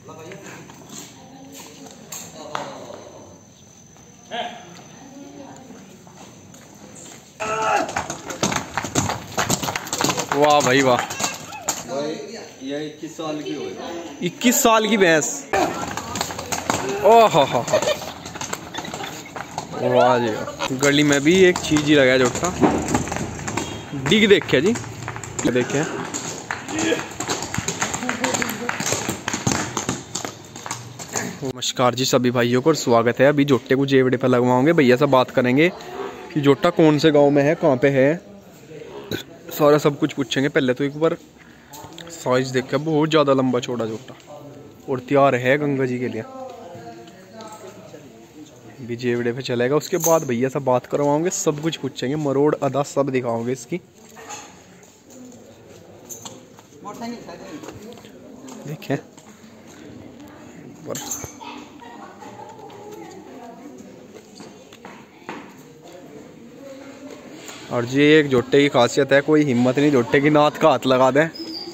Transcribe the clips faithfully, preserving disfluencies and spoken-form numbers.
वाह भाई वाह, ये इक्कीस साल की होगी। इक्कीस साल की भैंस। ओह हो, वाह जी। गली में भी एक चीज ही लगा जोटा। डिग देखे जी, देखे नमस्कार जी सभी भाइयों को, स्वागत है। अभी जोटे को जेवड़े पर लगवाओगे, भैया से बात करेंगे कि जोटा कौन से गांव में है, कहाँ पे है, सारा सब कुछ पूछेंगे। पहले तो एक बार साइज देख के, बहुत ज़्यादा लंबा चौड़ा जोटा और तैयार है गंगा जी के लिए। भी जेवड़े पे चलेगा, उसके बाद भैया से बात करवाओगे, सब कुछ पूछेंगे, मरोड़ अदा सब दिखाओगे इसकी। देखें और जी एक जोटे की खासियत है, कोई हिम्मत नहीं जोटे की नाथ का हाथ लगा दे।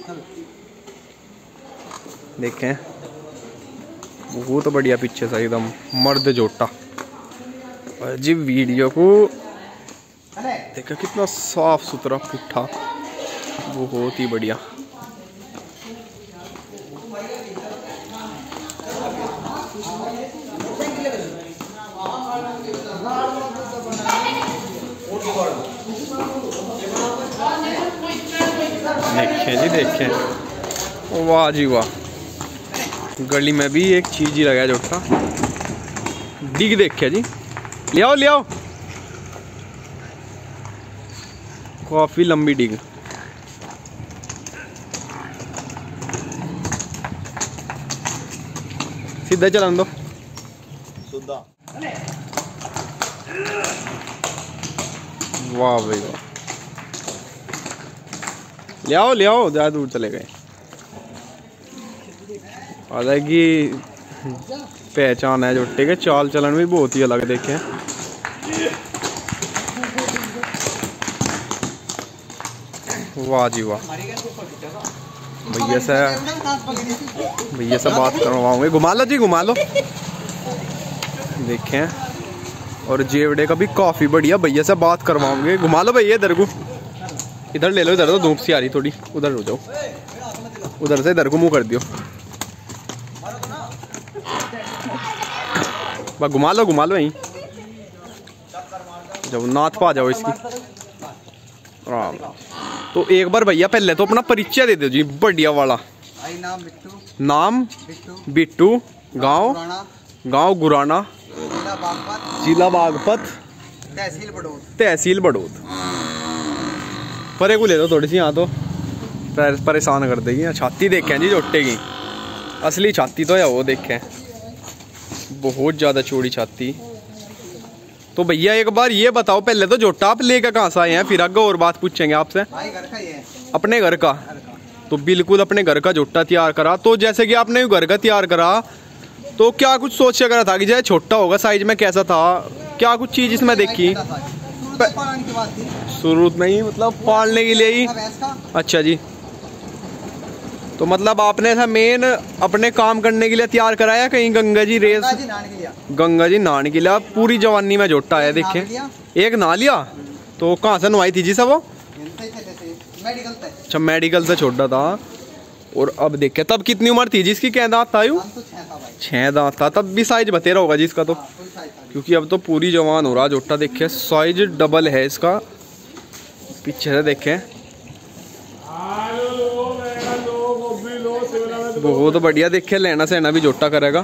देखें बहुत बढ़िया पीछे से एकदम मर्द जोटा। और जी वीडियो को देखा कितना साफ सुथरा पुट्ठा, बहुत ही बढ़िया। देखें जी देखें, वाह जी वाह। गली में भी एक चीज ही लगा जोटा। डिग देखे जी, ले आओ ले आओ, काफी लंबी डिग। सीधा चला दो, वाह भाई वाह। ले आओ ले आओ, ज़्यादा दूर चले गए। हालांकि पहचान है जोटे के, चाल चलन भी बहुत ही अलग देखे। वाह जी वाह। भैया से भैया से बात करवाओगे, घुमा लो जी घुमा लो। देखें और जेवड़े का भी काफी बढ़िया, भैया से बात करवाओगे, घुमा लो भैया इधर को, इधर ले लो, इधर तो धूप सी आ रही थोड़ी, उधर हो जाओ, उधर से इधर को मुंह कर दियो। बस घुमा लो घुमा लो यहीं, जब नाथ पा जाओ इसकी। राम तो एक बार भैया पहले तो अपना परिचय दे दो जी, बढ़िया वाला। नाम बिट्टू, नाम बिट्टू, गांव गांव गुराना, जिला बागपत, तहसील बड़ौद, तहसील बड़ौद। परे को ले दो थोड़ी सी, यहाँ तो परेशान कर देगी। छाती देखें जी जोटे की, असली छाती तो है वो, देखें बहुत ज़्यादा चौड़ी छाती। तो भैया एक बार ये बताओ पहले तो जोटा आप लेकर कहाँ से आए हैं, फिर आगे और बात पूछेंगे आपसे। भाई घर का ही है। अपने घर का, तो बिल्कुल अपने घर का जोटा तैयार करा। तो जैसे कि आपने घर का तैयार करा, तो क्या कुछ सोच करा था कि जैसे छोटा होगा साइज में, कैसा था, क्या कुछ चीज इसमें देखी? शुरू में ही मतलब पालने के लिए ही? अच्छा जी। तो मतलब आपने ऐसा मेन अपने काम करने के लिए तैयार कराया, कहीं गंगा जी रेस, गंगा जी नहाने के लिए? पूरी जवानी में जोटा है देखे, एक नहा लिया। तो कहाँ से नहाई थी जी सब वो? अच्छा मेडिकल से छोटा था। और अब देखे तब कितनी उम्र थी जिसकी, क्या दांत था? यू छह दांत था, तब भी साइज बतेरा होगा जिसका तो, क्योंकि अब तो पूरी जवान हो रहा जोटा। देखे साइज डबल है इसका, पीछे से देखे बहुत बढ़िया। देखे लेना सहना भी जोटा करेगा,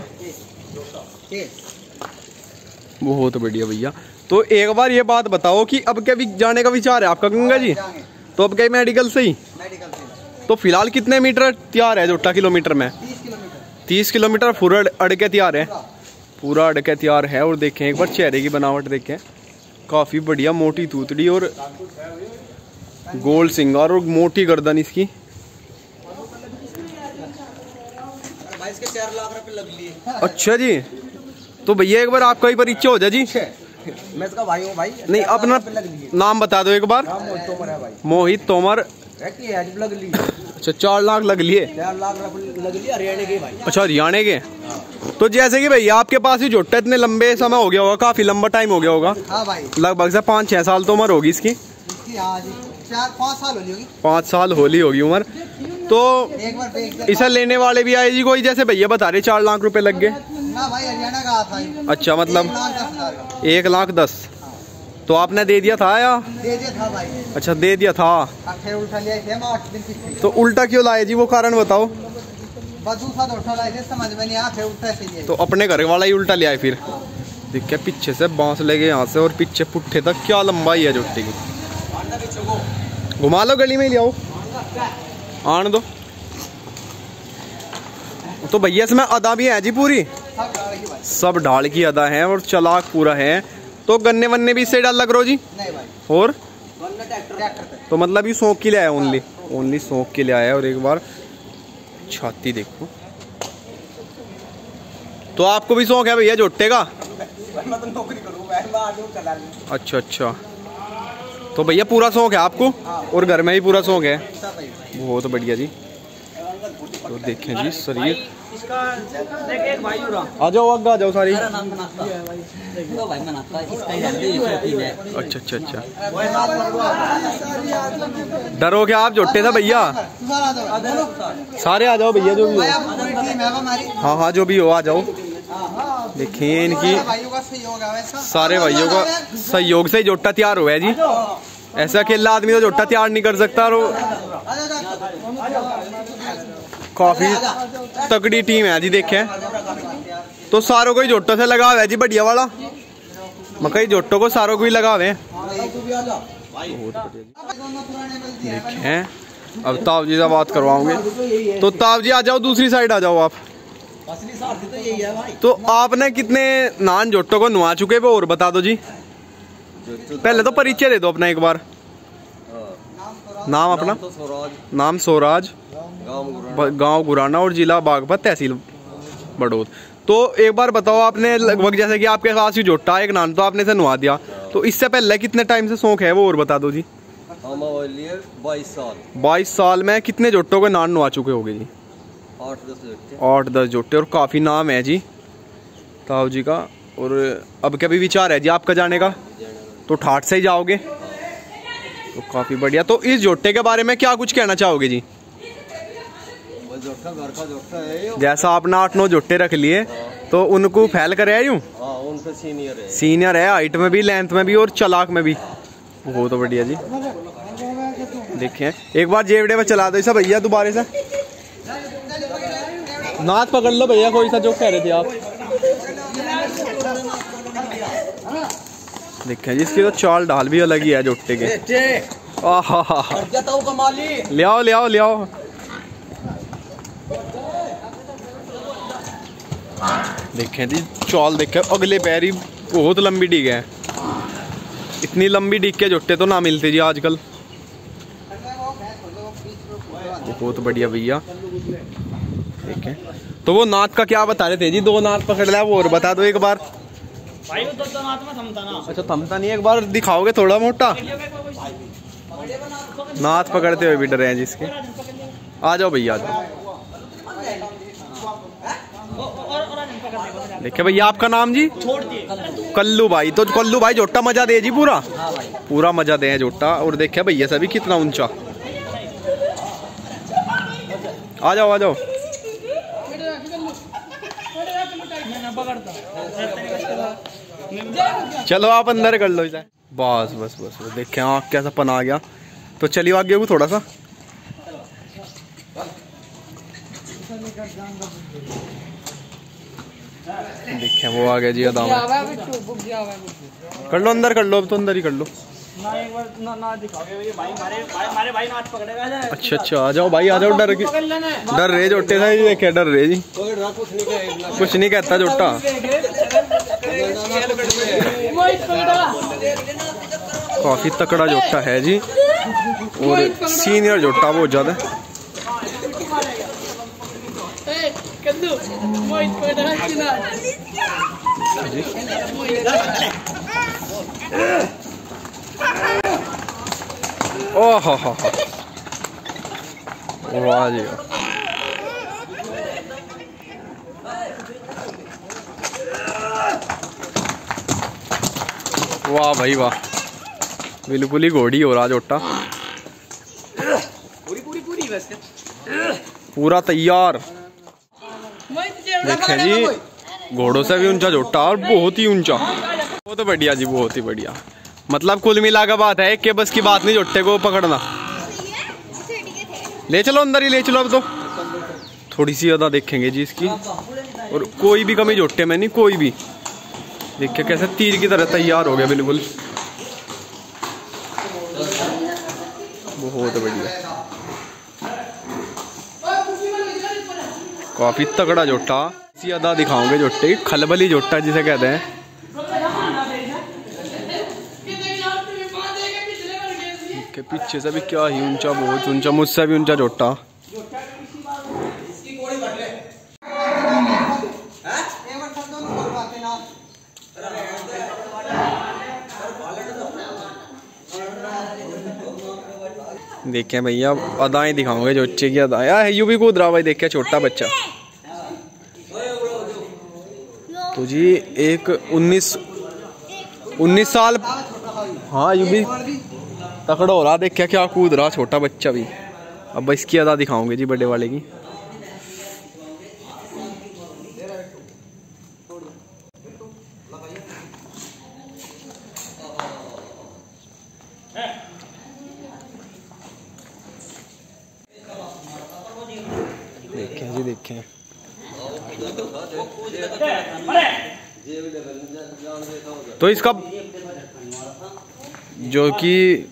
बहुत बढ़िया भैया। तो एक बार ये बात बताओ कि अब क्या भी जाने का विचार है आपका गंगा जी? तो अब क्या मेडिकल से ही? तो फिलहाल कितने मीटर तैयार है जोटा? किलोमीटर में तीस किलोमीटर पूरा अड़ के तैयार है, पूरा अड़ के तैयार है। और देखें एक बार चेहरे की बनावट देखें, काफी बढ़िया, मोटी तूतड़ी और गोल सिंगार और मोटी गर्दन इसकी। चार लाख रुपए लग लिए। अच्छा जी। तो भैया एक बार आपका ही परिचय हो जाए जी। मैं इसका भाई हूँ भाई। नहीं अपना नाम बता दो एक बार। मोहित तोमर है भाई। मोहित तोमर। अच्छा चार लाख लग लिए। चार लाख लग लिया हरियाणा के भाई। अच्छा हरियाणा के। तो जैसे कि भैया आपके पास ही जोटा इतने लंबे समय हो गया होगा, काफी लंबा टाइम हो गया होगा। हाँ भाई। लगभग से पाँच छह साल तो उम्र होगी इसकी। इसकी हाँ जी चार पाँच साल होगी। पाँच साल होली होगी उम्र। तो एक बार देख इसे लेने वाले भी आए जी कोई, जैसे भैया बता रहे चार लाख रुपए लग गए। ना भाई हरियाणा का आता है। अच्छा मतलब एक लाख दस हजार का। एक लाख दस। तो आपने दे दिया था या? दे दिया था भाई। अच्छा दे दिया था। अठे उल्टा लिया थे हम आठ दिन की। तो उल्टा क्यों लाए जी, वो कारण बताओ। बस दूसरा तो उठा लाए थे, समझ में नहीं आया, फिर उल्टा से लिए। तो अपने घर वाला ही उल्टा ले आए फिर। देखिए पीछे से बांस लगे यहाँ से और पीछे पुट्ठे तक क्या लंबाई है जोटी की। घुमा लो गली में ले आओ, आन दो। तो भैया इसमें अदा भी है जी पूरी, सब डाल की भाई। सब ढाल की अदा है और चलाक पूरा है। तो गन्ने वन्ने भी इससे डाल लग रहा जी। नहीं भाई। और ट्रैक्टर पे। तो मतलब ये सौंक के लिए आया, ओनली ओनली सौंक के लिए आया है। और एक बार छाती देखो। तो आपको भी शौक है भैया जोटे का? मैं तो नौकरी करूँ भाई, मैं आदमी चला लूँ। अच्छा अच्छा। तो भैया पूरा शौक है आपको? और घर में भी पूरा शौक है? सब भाई। बहुत बढ़िया जी। तो देखें जी शरीर। इसका देख एक भाई उड़ा। आ जाओ आगे आ जाओ सारी। नाम बनाता है भाई। देखो भाई बनाता है, इसका ही रहते ये शौकीन है। अच्छा अच्छा अच्छा। डरो क्या आप जोटे था भैया? सारे आ जाओ भैया जो भी हो। हाँ हाँ जो भी हो आ जाओ। देखिए इनकी सारे भाइयों का सहयोग से ही जोटा तैयार हुआ है जी। ऐसा अकेला आदमी तो जोटा तैयार नहीं कर सकता। और काफी तगड़ी टीम है जी। देखें तो सारों को ही जोटों से लगा हुआ है जी, बढ़िया वाला। मकई जोटों को सारों को ही लगा हुए हैं। देखें अब ताऊ जी से बात करवाओगे। तो ताऊ जी आ जाओ, दूसरी साइड आ जाओ आप। असली साथी तो यही है भाई। तो आपने कितने नान जोटों को नुआ चुके वो और बता दो जी। पहले तो परिचय दे दो अपना एक बार। नाम अपना? तो स्वराज, नाम स्वराज, गांव गांव गुराना और जिला बागपत, तहसील बड़ौद। तो एक बार बताओ आपने लगभग जैसे कि आपके पास ही जोटा एक नान तो आपने से नुआ दिया, तो इससे पहले कितने टाइम से शौक है वो और बता दो जी। हमारे बाईस साल। बाईस साल में कितने जोटों के नान नुआ चुके होंगे जी? आठ दस जोटे। आठ दस जोटे। और काफी नाम है जी ताऊ जी का। और अब कभी विचार है जी आपका जाने का? तो ठाठ से ही जाओगे? तो काफी बढ़िया। तो इस जोटे के बारे में क्या कुछ कहना चाहोगे जी? जोटा घर का जोटा है। जैसा आपने आठ नौ जोटे रख लिए तो उनको फैल कर है यूं? हाँ उनसे सीनियर है। सीनियर है हाइट में भी, लेंथ में भी और चलाक में भी। बहुत तो बढ़िया जी। देखिए एक बार जेवड़े में चला दो इसे भैया दोबारा से। नाथ पकड़ लो भैया कोई सा जो कह रहे थे आप। देखें जी इसकी तो चाल ढाल भी अलग ही है जोटे के। आहा ले आओ ले आओ ले आओ। देखें जी चाल देखें, अगले पैर ही बहुत लंबी डिग है। इतनी लंबी डिग के जोटे तो ना मिलते जी आजकल। बहुत बढ़िया भैया। देखें तो वो नाथ का क्या बता रहे थे जी? दो नाथ पकड़ लिया वो और बता दो एक बार। भाई वो तो नाथ में थमता ना। अच्छा थमता नहीं, एक बार दिखाओगे थोड़ा मोटा? नाथ पकड़ते हुए भी डरे हैं जिसके। आ जाओ भैया आ जाओ। देखिए भैया आपका नाम जी? कल्लू भाई। तो कल्लू भाई जोटा मजा दे जी पूरा? पूरा मजा दे जोटा। और देखिए भैया सभी कितना ऊंचा। आ जाओ आ जाओ। चलो आप अंदर कर लो इसे। बस बस बस बस। देखें आँख कैसा पन आ गया। तो चलिए आगे हो थोड़ा सा। देखें वो आ गया जी अदाम। कर लो अंदर कर लो, अब तो अंदर ही कर लो। ना एक बार ना ना दिखाओगे भाई, हमारे हमारे भाई नाथ पकड़ेगा। अच्छा अच्छा आ जाओ भाई आ जाओ। डर की डर रहे जोटे था जी। देखे डर रहे जी। कुछ नहीं कहता जोटा। काफी तकड़ा जोटा है जी और सीनियर जोटा बहुत ज्यादा। ओह हो हो वाह जी वाह। वाह भाई वाह, बिल्कुल ही घोड़ी हो रहा जोटा, पूरी पूरी पूरी वैसे पूरा तैयार। देखें जी, घोड़ों से भी ऊंचा जोटा और बहुत ही ऊंचा। बहुत तो बढ़िया जी, बहुत ही बढ़िया। मतलब कुल मिला का बात है कि बस की बात नहीं जोटे को पकड़ना। ले चलो अंदर ही ले चलो। अब तो थोड़ी सी ज्यादा देखेंगे जी इसकी, और कोई भी कमी जोटे में नहीं, कोई भी। देखिए कैसे तीर की तरह तैयार हो गया बिल्कुल, बहुत बढ़िया, काफी तगड़ा जोटा। इसी अदा दिखाओगे जोटे की, खलबली जोटा जिसे कहते हैं। के पीछे से भी क्या ही ऊंचा, बहुत ऊंचा, मुझसे भी ऊंचा जोटा। देखें भैया अदाएं दिखाओगे जोचे की अदाएं। यू भी कूद रहा भाई, देखे छोटा बच्चा। तो जी एक उन्नीस उन्नीस साल, हाँ यू भी तकड़ा हो रहा। देखिए क्या कूद रहा छोटा बच्चा भी। अब इसकी अदा दिखाओगे जी बड़े वाले की। देखें जी देखें, तो इसका जो कि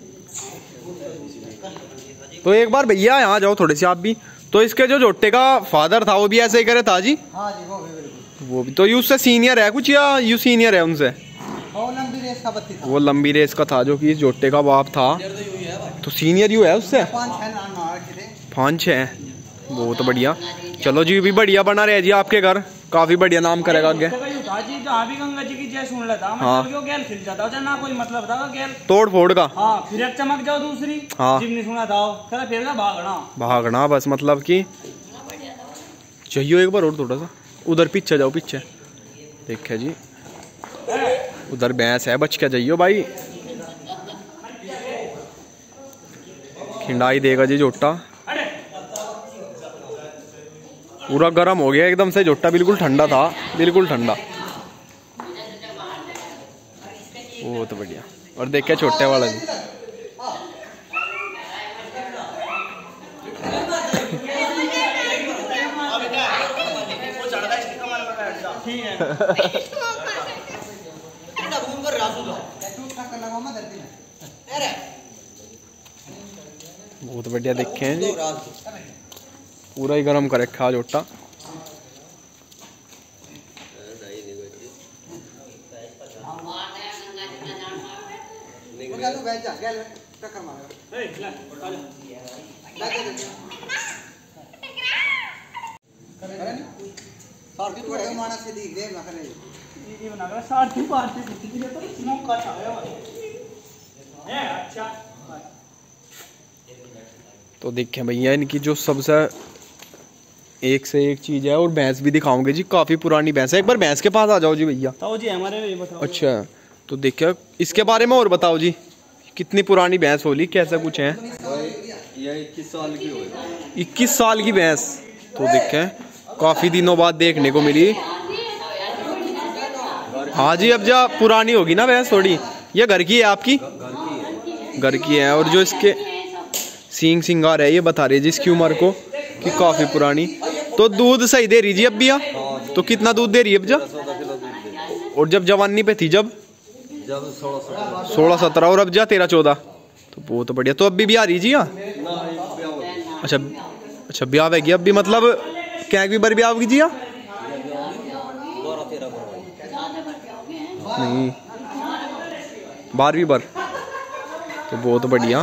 तो एक बार भैया यहाँ जाओ थोड़े से आप भी। तो इसके जो जोटे का फादर था वो भी ऐसे ही करे था जी? हाँ जी, वो भी वो भी तो यू उससे सीनियर है कुछ, या यू सीनियर है उनसे? वो लंबी रेस का बत्ती था। वो लंबी रेस का था जो कि इस जोटे का बाप था, तो सीनियर यू है उससे पाँच छः। बहुत बढ़िया। चलो जी भी बढ़िया बना रहे जी आपके घर, काफी बढ़िया नाम करेगा आगे। गंगा जी की जय सुन लेता, मतलब जो गैल खिल जाता है ना, कोई मतलब था गैल तोड़ फोड़ का। हाँ, फिर एक चमक जाओ दूसरी। हाँ, जिम नहीं सुना था फिर फिर भागना भागना बस, मतलब कि चाहिए एक बार और थोड़ा सा उधर पीछे जाओ, पीछे देखे जी उधर भैंस है, बच के जाइयो भाई, खिंडाई देगा जी जोटा। पूरा गर्म हो गया एकदम से जोटा, बिल्कुल ठंडा था, बिल्कुल ठंडा। बहुत बढ़िया। और देखे छोटे वाला जी, बहुत बढ़िया देखे हैं जी, पूरा ही गर्म कर रखा जोटा। तो देखें भैया इनकी जो सबसे एक से एक चीज है, और भैंस भी दिखाओगे जी, काफी पुरानी भैंस है। एक बार भैंस के पास आ जाओ जी भैया। जी हमारे बताओ। अच्छा, तो देखिए इसके बारे में और बताओ जी, कितनी पुरानी भैंस होली, कैसा कुछ है? ये इक्कीस साल की होगी। इक्कीस साल की भैंस, तो देखें काफी दिनों बाद देखने को मिली। हाँ जी, अब जा पुरानी होगी ना भैंस थोड़ी। ये घर की है आपकी? घर की है। और जो इसके सींग सिंगार है ये बता रही है जी इसकी उम्र को कि काफी पुरानी। तो दूध सही दे रही जी अब भी? तो कितना दूध दे रही है अब जा? और जब जवानी पे थी जब सोलह सत्रह, और अब जा तेरह चौदह, तो बहुत बढ़िया। तो अब भी, भी आ रही जी? हाँ, अच्छा अच्छा, ब्याह है अब भी, मतलब क्या भी बार ब्याह होगी जी? हाँ नहीं, बारहवीं बार, तो बहुत बढ़िया।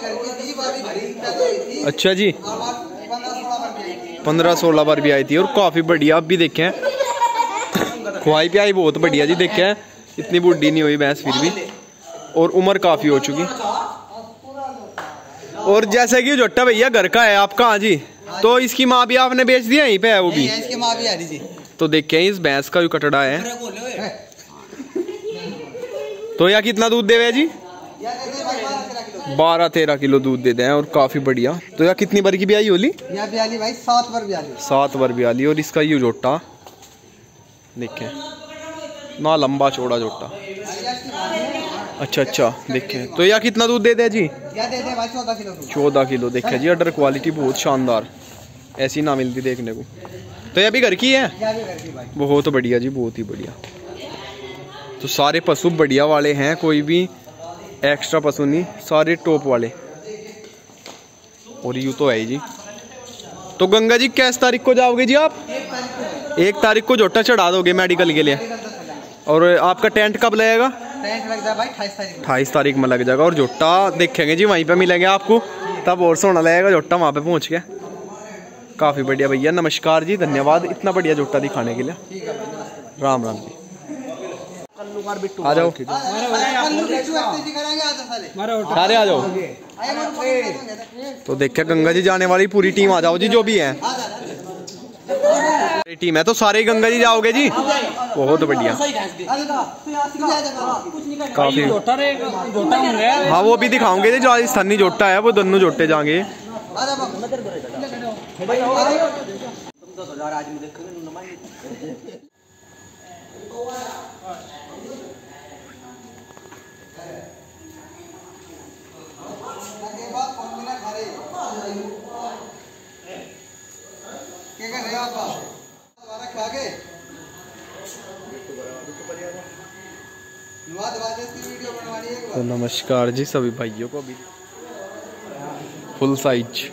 अच्छा जी, पंद्रह सोलह बार भी आई थी, और काफी बढ़िया। अब भी देखें खुआई पियाई बहुत बढ़िया जी। देखें इतनी बुढ़ी नहीं हुई भैंस फिर भी, और उम्र काफी हो चुकी। और जैसे कि जोटा भैया घर का है आपका, हाँ जी, तो इसकी माँ भी आपने बेच दिया, यहीं पे है वो भी? इसकी माँ भी आ रही थी। तो देखिए इस भैंस का भी कटड़ा है। तो यह कितना दूध देवे जी? बारह तेरह किलो दूध दे दें और काफी बढ़िया। तो यह कितनी बार की ब्याई होली? यह ब्याली भाई सात बार ब्याली। सात बार ब्याली। और इसका ये जोटा देखें ना, लंबा चौड़ा जोटा। अच्छा अच्छा देखें। तो यह कितना दूध दे दे जी? यह दे दे भाई चौदह किलो। चौदह किलो देखे जी। अडर क्वालिटी बहुत शानदार, ऐसी ना मिलती देखने को। तो यह भी घर की है? यह भी घर की भाई। बहुत बढ़िया जी, बहुत ही बढ़िया। तो सारे पशु बढ़िया वाले हैं, कोई भी एक्स्ट्रा पशु नहीं, सारे टॉप वाले। और यूँ तो है ही जी। तो गंगा जी किस तारीख को जाओगे जी आप? एक तारीख को जोटा चढ़ा दोगे मेडिकल के लिए। और आपका टेंट कब लगेगा? टेंट लग जाए भाई अट्ठाईस तारीख। अट्ठाईस तारीख में लग जाएगा। और जोटा देखेंगे जी, वहीं पे मिलेंगे आपको, तब और सोना लगेगा जोटा वहाँ पे पहुँच के। काफ़ी बढ़िया भैया, नमस्कार जी, धन्यवाद इतना बढ़िया जोटा दिखाने के लिए। राम राम जी। आ जाओ सारे आ जाओ। तो देखिए गंगा जी जाने वाली पूरी टीम आ जाओ जी, जो भी है टीम है। तो सारे गंगा जी जाओगे जी? बहुत बढ़िया, काफी। हाँ वो भी दिखाओगे जी, जो राजस्थानी जोटा है वो दोनों जोटे जाएंगे। क्या कर रहे हो आप? दोबारा खा के वीडियो बनवानी है। तो नमस्कार जी सभी भाइयों को भी फुल साइज।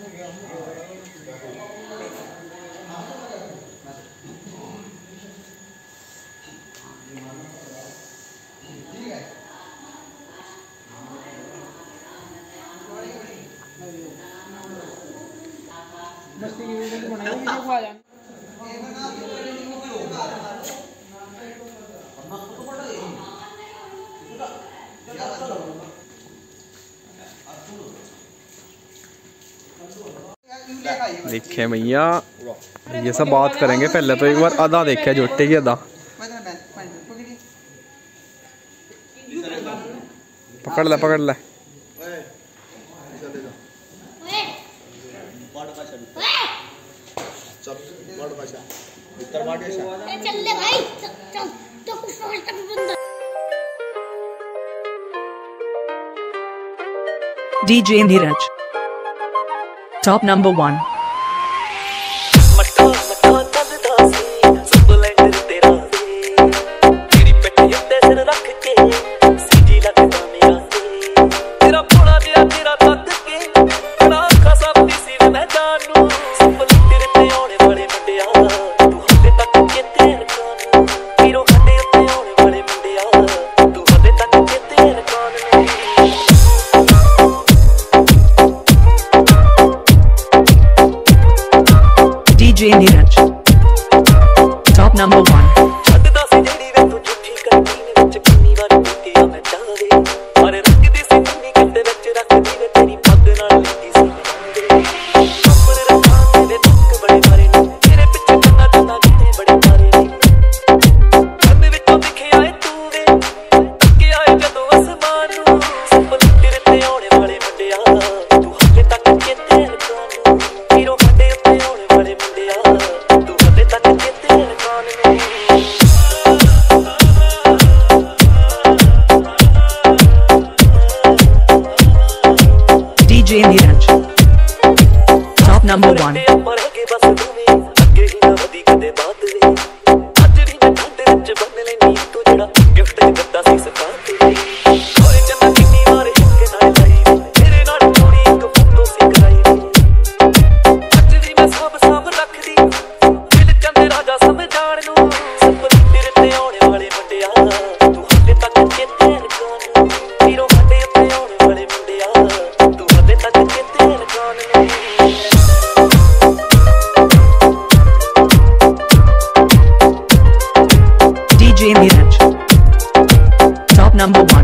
देखे भैया, ये सब बात करेंगे, पहले तो एक बार अदा देखे जोटे की अदा। पकड़ ले पकड़ ले। D J Neeraj, top number one. D J Neeraj, top number one. D J Neeraj, top number one. D J Neeraj, top number one.